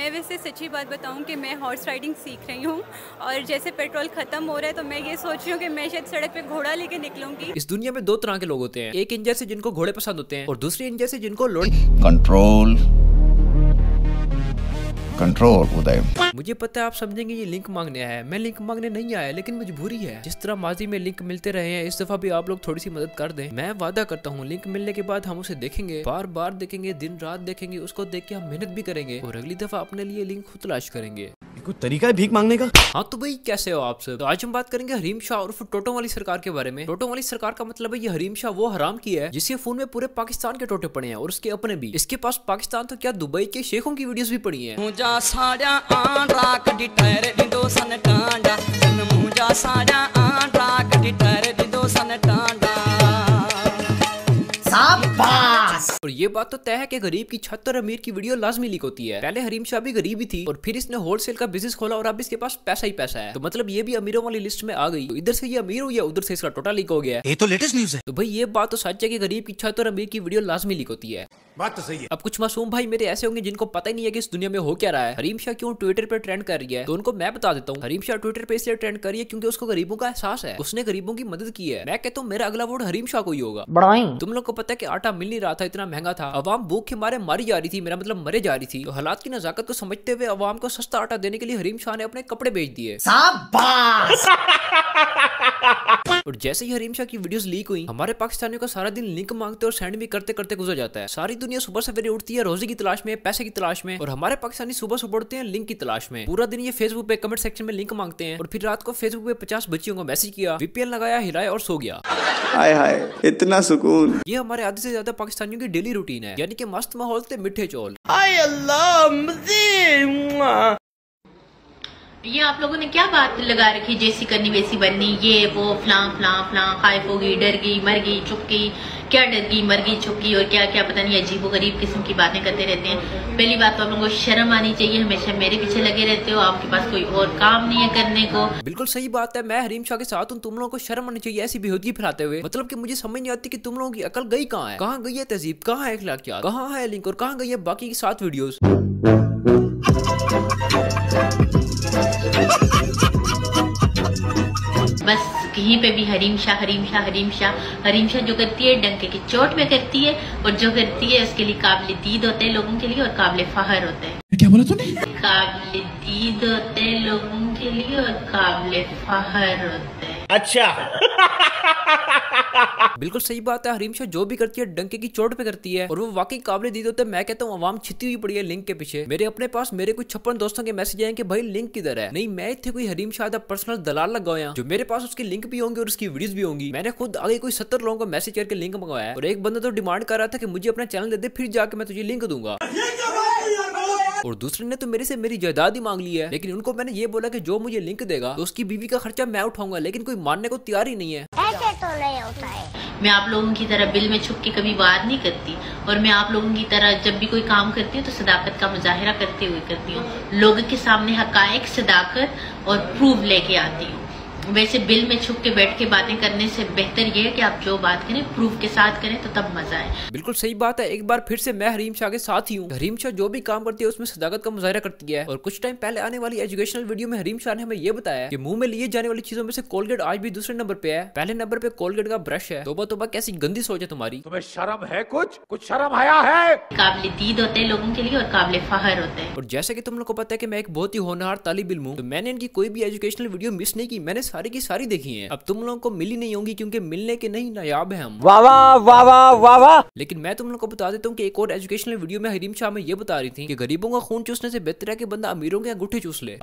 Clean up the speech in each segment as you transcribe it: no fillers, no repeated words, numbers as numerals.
मैं वैसे सच्ची बात बताऊं कि मैं हॉर्स राइडिंग सीख रही हूं और जैसे पेट्रोल खत्म हो रहा है तो मैं ये सोच रही हूं कि मैं शायद सड़क पे घोड़ा लेके निकलूंगी। इस दुनिया में दो तरह के लोग होते हैं, एक इन जैसे जिनको घोड़े पसंद होते हैं और दूसरे इन जैसे जिनको कंट्रोल उदय। मुझे पता है आप समझेंगे ये लिंक मांगने आया है, मैं लिंक मांगने नहीं आया, लेकिन मजबूरी है। जिस तरह माजी में लिंक मिलते रहे हैं, इस दफा भी आप लोग थोड़ी सी मदद कर दें। मैं वादा करता हूँ लिंक मिलने के बाद हम उसे देखेंगे, बार बार देखेंगे, दिन रात देखेंगे, उसको देख के हम मेहनत भी करेंगे और अगली दफा अपने लिए लिंक खुद तलाश करेंगे। कोई तरीका है भीख मांगने का? हाँ तो भाई कैसे हो आप सब? तो आज हम बात करेंगे हरीम शाह उर्फ टोटो वाली सरकार के बारे में। टोटो वाली सरकार का मतलब है ये हरीम शाह वो हराम की है जिसके फोन में पूरे पाकिस्तान के टोटे पड़े हैं और उसके अपने भी। इसके पास पाकिस्तान तो क्या दुबई के शेखों की वीडियोस भी पड़ी हैं। और ये बात तो तय है कि गरीब की छत और अमीर की वीडियो लाजमी लीक होती है। पहले हरीम शाह भी गरीब ही थी और फिर इसने होलसेल का बिजनेस खोला और अब इसके पास पैसा ही पैसा है, तो मतलब ये भी अमीरों वाली लिस्ट में आ गई। तो इधर से ये अमीर हुई है, उधर से इसका टोटा लीक हो गया। ये तो लेटेस्ट न्यूज है। तो भाई ये बात तो सच है कि गरीब की छत और अमीर की वीडियो लाजमी लीक होती है। बात तो सही है। अब कुछ मासूम भाई मेरे ऐसे होंगे जिनको पता ही नहीं है कि इस दुनिया में हो क्या रहा है। हरीम शाह क्यों ट्विटर पे ट्रेंड कर रही है, तो उनको मैं बता देता हूँ। हरीम शाह ट्विटर पे इसलिए ट्रेंड कर रही है क्योंकि उसको गरीबों का एहसास है, उसने गरीबों की मदद की है। मैं कहता हूँ मेरा अगला वोट हरीम शाह को ही होगा। तुम लोग को पता है कि आटा मिल नहीं रहा था, इतना महंगा था, अवाम भूख के मारे मारी जा रही थी, मेरा मतलब मरे जा रही थी। तो हालात की नजाकत को समझते हुए अवाम को सस्ता आटा देने के लिए हरीम शाह ने अपने कपड़े बेच दिए। और जैसे ही हरीम शाह की वीडियोस लीक हुई, हमारे पाकिस्तानियों का सारा दिन लिंक मांगते और सेंड भी करते करते गुजर जाता है। सारी दुनिया सुबह सवेरे उठती है रोजी की तलाश में, पैसे की तलाश में, और हमारे पाकिस्तानी सुबह सुबह उठते हैं लिंक की तलाश में। पूरा दिन ये फेसबुक पे कमेंट सेक्शन में लिंक मांगते हैं और फिर रात को फेसबुक पे 50 बच्चियों को मैसेज किया, वीपीएन लगाया, हिलाया और सो गया। हाय हाय इतना सुकून। ये हमारे आधे से ज्यादा पाकिस्तानियों की डेली रूटीन है, यानी कि मस्त माहौल से मीठे चौल। ये आप लोगों ने क्या बात लगा रखी, जैसी करनी वैसी बननी, ये वो फलां फलां फलां, खाइफ होगी, डर गई, मर गई, चुप गई, क्या डर गई, मर गई, चुप गई, और क्या क्या पता नहीं अजीबो गरीब किस्म की बातें करते रहते हैं। पहली बात तो आप लोगों को शर्म आनी चाहिए, हमेशा मेरे पीछे लगे रहते हो, आपके पास कोई और काम नहीं है करने को। बिल्कुल सही बात है, मैं हरीम शाह के साथ हूँ। तुम लोगों को शर्म आनी चाहिए ऐसी बेहूदगी फैलाते हुए। मतलब कि मुझे समझ नहीं आती कि तुम लोगों की अकल गई कहाँ है, कहाँ गई है तहजीब, कहाँ है अखलाकियात, कहाँ है लिंक और कहाँ गई है बाकी की 7 वीडियोस। बस कहीं पे भी हरीम शाह हरीम शाह हरीम शाह। हरीम शाह जो करती है डंके की चोट में करती है, और जो करती है उसके लिए काबिल दीद होते हैं लोगों के लिए और काबिल फखर होते हैं। क्या बोला तूने? काबिल दीद होते हैं लोगों के लिए और काबिल फखर होते हैं। अच्छा बिल्कुल सही बात है, हरीम शाह जो भी करती है डंके की चोट पे करती है और वो वाकई काबिल दीद होते हैं। मैं कहता हूँ अवाम छिती हुई पड़ी है लिंक के पीछे। मेरे अपने पास मेरे कुछ 56 दोस्तों के मैसेज आए कि भाई लिंक किधर है। नहीं, मैं इतने कोई हरीम शाह का पर्सनल दलाल लगा हुआ जो मेरे पास उसकी लिंक भी होंगे और उसकी वीडियोस भी होंगी। मैंने खुद आगे कोई 70 लोगों को मैसेज करके लिंक मंगवाया और एक बंदा तो डिमांड कर रहा था कि मुझे अपना चैनल दे दे, फिर जाके मैं तुझे लिंक दूंगा। और दूसरे ने तो मेरे से मेरी जायदाद ही मांग ली है, लेकिन उनको मैंने ये बोला कि जो मुझे लिंक देगा तो उसकी बीवी का खर्चा मैं उठाऊंगा, लेकिन कोई मानने को तैयार ही नहीं है। ऐसे तो नहीं होता है। मैं आप लोगों की तरह बिल में छुप के कभी बात नहीं करती, और मैं आप लोगों की तरह जब भी कोई काम करती हूँ तो सदाकत का मुजाहिरा करते हुए करती हूँ। लोगों के सामने हकायक, सदाकत और प्रूफ लेके आती हूँ। वैसे बिल में छुप के बैठ के बातें करने से बेहतर ये है कि आप जो बात करें प्रूफ के साथ करें, तो तब मजा है। बिल्कुल सही बात है, एक बार फिर से मैं हरीम शाह के साथ ही हूँ। हरीम शाह जो भी काम करती है उसमें सदाकत का मुजाहिरा करती है। और कुछ टाइम पहले आने वाली एजुकेशनल वीडियो में हरीम शाह ने हमें ये बताया कि मुंह में लिए जाने वाली चीजों में से कोलगेट आज भी दूसरे नंबर पे है, पहले नंबर पे कोलगेट का ब्रश है। तोबा तोबा, कैसी गंदी सोच है तुम्हारी। तुम्हें शर्म है? कुछ शर्म आया है? काबिल दीद होते हैं लोगों के लिए और काबिल फखर होते हैं। और जैसे कि तुम लोग को पता है कि मैं एक बहुत ही होनहार तालिब इल्म हूँ, तो मैंने इनकी कोई भी एजुकेशनल वीडियो मिस नहीं की, मैंने सारी की सारी देखी है। अब तुम लोगों को मिली नहीं होंगी क्योंकि मिलने के नहीं नायाब है हम। वाह वाह वाह वाह वाह वाह। लेकिन मैं तुम लोग को बता देता हूँ कि एक और एजुकेशनल वीडियो में हरीम शाह में ये बता रही थी कि गरीबों का खून चूसने से बेहतर है कि बंदा अमीरों के अंगूठे चूस ले।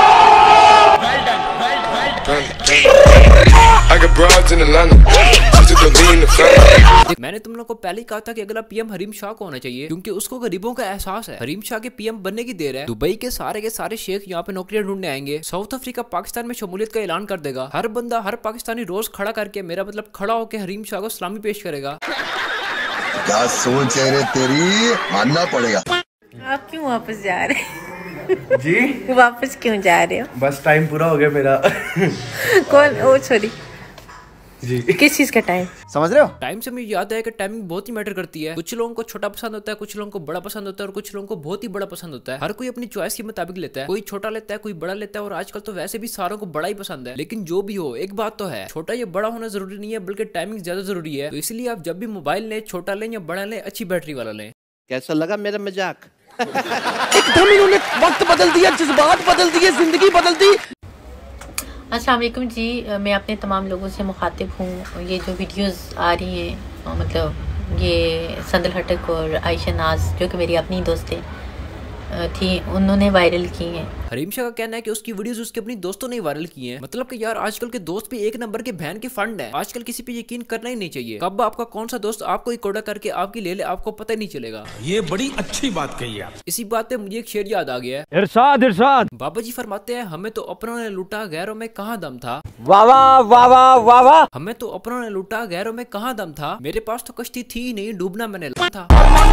मैंने तुम लोग को पहले ही कहा था कि अगला पीएम हरीम शाह को होना चाहिए क्योंकि उसको गरीबों का एहसास है। हरीम शाह के पीएम बनने की देर है। दुबई के सारे शेख यहाँ पे नौकरियां ढूंढने आएंगे। साउथ अफ्रीका पाकिस्तान में शमूलियत का ऐलान कर देगा। हर बंदा, हर पाकिस्तानी रोज खड़ा करके, मेरा मतलब खड़ा होकर हरीम शाह को सलामी पेश करेगा। क्या सोच है रे तेरी, मानना पड़ेगा। आप क्यों वापस जा रहे हैं? जी वापस क्यों जा रहे हो? बस टाइम पूरा हो गया मेरा। कौन? ओ सॉरी, किस चीज का टाइम? समझ रहे हो? टाइम से मुझे याद है कि टाइमिंग बहुत ही मैटर करती है। कुछ लोगों को छोटा पसंद होता है, कुछ लोगों को बड़ा पसंद होता है और कुछ लोगों को बहुत ही बड़ा पसंद होता है। हर कोई अपनी चॉइस के मुताबिक लेता है, कोई छोटा लेता है, कोई बड़ा लेता है और आजकल तो वैसे भी सारों को बड़ा ही पसंद है। लेकिन जो भी हो, एक बात तो है, छोटा या बड़ा होना जरूरी नहीं है, बल्कि टाइमिंग ज्यादा जरूरी है। तो इसलिए आप जब भी मोबाइल लें, छोटा लें या बड़ा लें, अच्छी बैटरी वाला लें। कैसा लगा मेरा मजाक? एकदम इन्होंने वक्त बदल दिया, जज्बात बदल दिए, जिंदगी बदल दी। अस्सलाम वालेकुम जी, मैं अपने तमाम लोगों से मुखातिब हूँ। ये जो वीडियोस आ रही हैं, मतलब ये संदल हटक और आयशा नाज जो कि मेरी अपनी दोस्तें थी, उन्होंने वायरल की हैं। हरीम शाह का कहना है कि उसकी वीडियोस उसके अपनी दोस्तों ने वायरल की हैं। मतलब कि यार आजकल के दोस्त भी एक नंबर के बहन के फंड है। आजकल किसी पे यकीन करना ही नहीं चाहिए। कब आपका कौन सा दोस्त आपको ही कोड़ा करके आपकी ले ले, आपको पता ही नहीं चलेगा। ये बड़ी अच्छी बात कही आप। इसी बात पे मुझे एक शेर याद आ गया है। इरशाद इरशाद। बाबा जी फरमाते हैं, हमें तो अपनों ने लूटा, गैरों में कहाँ दम था। वाह वाह वाह वाह वाह वाह। हमें तो अपनों ने लूटा, गैरों में कहाँ दम था। मेरे पास तो कश्ती थी ही नहीं, डूबना मैंने लगा था।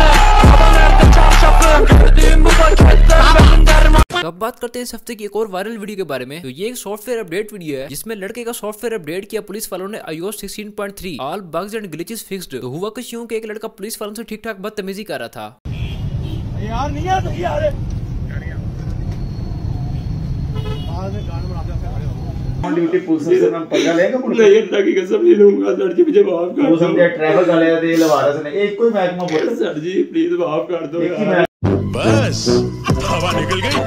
अब बात करते हैं इस हफ्ते की एक और वायरल वीडियो के बारे में। तो ये एक सॉफ्टवेयर अपडेट वीडियो है जिसमें लड़के का सॉफ्टवेयर अपडेट किया पुलिस वालों ने iOS 16.3 all bugs and glitches fixed. तो हुआ कुछ यूं कि एक लड़का पुलिस वालों से ठीक ठाक बदतमीजी कर रहा था। यार नहीं आ रही यार। ड्यूटी पुलिस से मैं पंगा लेगा नहीं, अल्लाह की कसम नहीं लूंगा सर जी, मुझे माफ कर दो। वो समझे ट्रैफिक वाले दे लवारस ने एक कोई महकमा बोल सर जी प्लीज माफ कर दो यार। बस हवा निकल गई।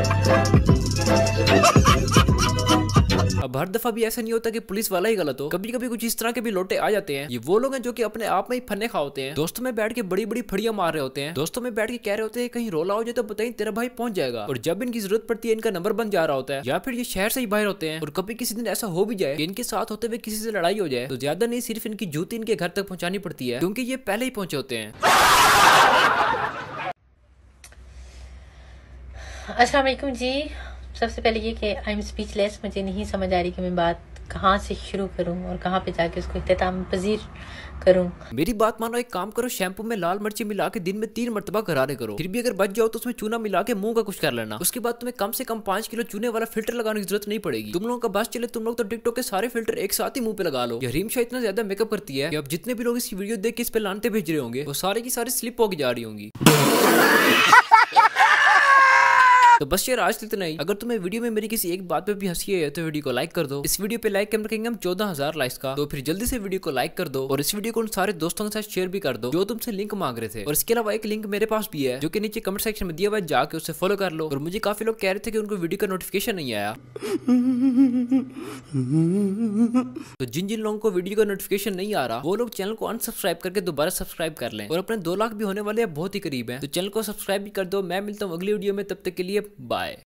अब हर दफा भी ऐसा नहीं होता कि पुलिस वाला ही गलत हो। कभी कभी कुछ इस तरह के भी लोटे आ जाते हैं। ये वो लोग हैं जो कि अपने आप में ही फन्ने खा होते हैं। दोस्तों में बैठ के बड़ी बड़ी फड़ियां मार रहे होते हैं। दोस्तों में बैठ के कह रहे होते हैं कहीं रोला हो जाए तो बताइए तेरा भाई पहुंच जाएगा। और जब इनकी जरूरत पड़ती है इनका नंबर बन जा रहा होता है, या फिर ये शहर से ही बाहर होते हैं। और कभी किसी दिन ऐसा हो भी जाए कि इनके साथ होते हुए किसी से लड़ाई हो जाए तो ज्यादा नहीं, सिर्फ इनकी जूती इनके घर तक पहुंचानी पड़ती है, क्योंकि ये पहले ही पहुंचे होते हैं। अस्सलाम वालेकुम जी, सबसे पहले ये कि आई एम स्पीचलेस। मुझे नहीं समझ आ रही कि मैं बात कहाँ से शुरू करूं और कहाँ पे जाके उसको इख्तिताम पजीर करूं। मेरी बात मानो, एक काम करो, शैम्पू में लाल मिर्ची मिला के दिन में 3 मरतबा गरारे करो। फिर भी अगर बच जाओ तो उसमें चूना मिला के मुंह का कुछ कर लेना। उसके बाद तुम्हें कम से कम 5 किलो चूने वाला फिल्टर लगाने की जरूरत नहीं पड़ेगी। तुम लोगों का बस चले, तुम लोग तो टिकटॉक के सारे फिल्टर एक साथ ही मुंह पे लगा लो। हरीम शाह इतना ज्यादा मेकअप करती है कि अब जितने भी लोग इस वीडियो देख के इस पे लानते भेज रहे होंगे वो सारे की सारी स्लिप होके जा रही होंगी। तो बस यार आज इतना ही। अगर तुम्हें वीडियो में मेरी किसी एक बात पे भी हंसी है तो वीडियो को लाइक कर दो। इस वीडियो पे लाइक कैम रखेंगे हम 14,000 लाइक्स का। तो फिर जल्दी से वीडियो को लाइक कर दो और इस वीडियो को उन सारे दोस्तों के साथ शेयर भी कर दो जो तुमसे लिंक मांग रहे थे। और इसके अलावा एक लिंक मेरे पास भी है जो कि नीचे कमेंट सेक्शन में दिया हुआ है, जाके उससे फॉलो कर लो। और मुझे काफी लोग कह रहे थे कि उनको वीडियो का नोटिफिकेशन नहीं आया। तो जिन जिन लोगों को वीडियो का नोटिफिकेशन नहीं आ रहा वो लोग चैनल को अनसब्सक्राइब करके दोबारा सब्सक्राइब कर लें। और अपने 2 लाख भी होने वाले बहुत ही करीब है, तो चैनल को सब्सक्राइब भी कर दो। मैं मिलता हूँ अगली वीडियो में, तब तक के लिए बाय।